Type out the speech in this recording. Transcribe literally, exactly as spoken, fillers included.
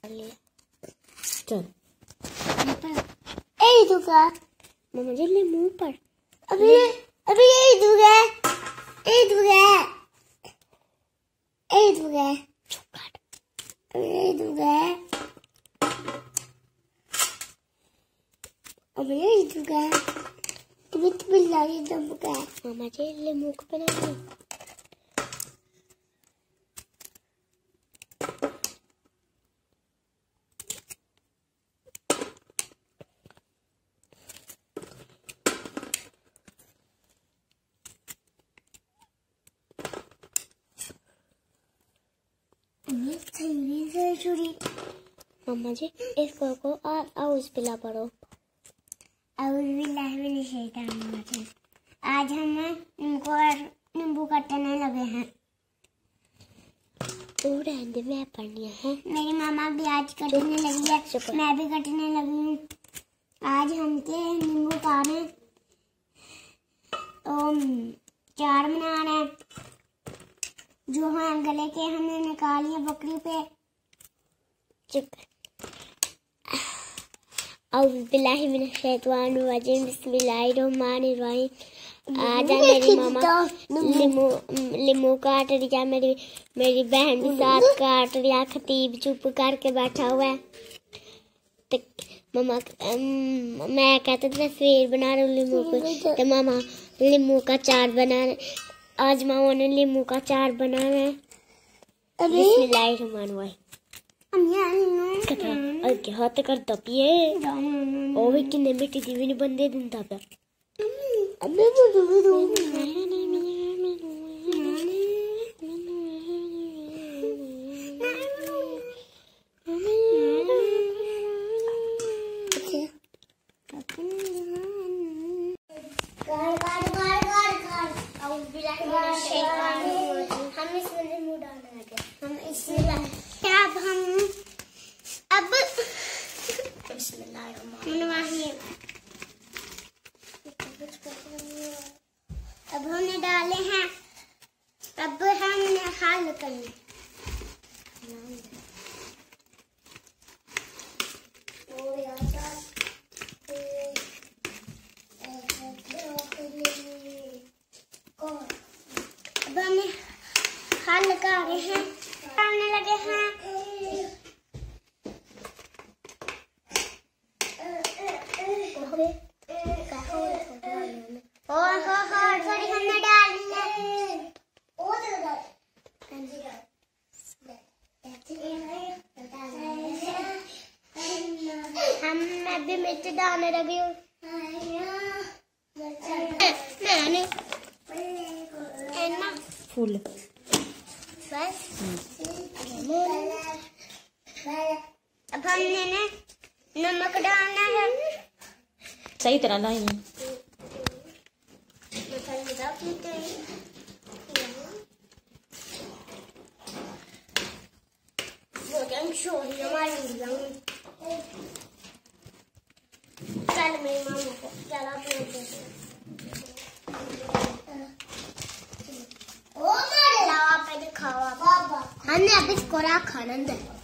कर लिया। चल ए दूंगा मामा जी ले मुंह पर। अभी अभी यही दूंगा ए दूंगा ए दूंगा अभी यही दूंगा अभी यही दूंगा तुम्हें तुम्हें लारी दूंगा। मामा जी ले मुंह पे ना मामा जी इसको को आउज पिला पड़ो। आज हम नींबू नींबू कटने लगे हैं। तू रहने मैं पढ़नी है। मेरी मामा भी आज कटने लगी है, मैं भी कटने लगी हूँ। आज हम के नींबू खाने तो चार बना रहे हैं जो हाँ गले के हमने निकाली है बकरी पे। चुप बिस्मिल्लाहिर्रहमानिर्रहीम। आजा मेरी मामा लिमो लिमो काट रही, मेरी मेरी बहन भी साथ काट रही। खतीब चुप करके बैठा हुआ है। तो मामा मैं कहता तस्वीर बना रही हूँ लिमो को, तो मामा लिमो का चार बना रहे। आज मामा ने लिमो का चार बनाना है। बिस्मिल्लाहिर्रहमानिर्रहीम। अगे हाथ कर दपिए ओ भी किन्ने मिट्टी दी भी नहीं बंदे दिंदा पे। अबे वो दूर दूर हम इसमें मुंह डालने लगे। हम इसमें अब हम अब अब हमने डाले हैं। अब हमने हल करना। अब हमने हल कर रहे हैं, करने लगे हैं। और हो हो थोड़ी हमने डाल दी। हम मैं भी मिर्च डालने लगी हूँ। मैंने फूल बस अब हमने ने नमक डालना है। सही तरह लाई चल मेरी मामा को चला ओ मेरे लावा पे दिखावा हमने अभी इसको रखा नंद।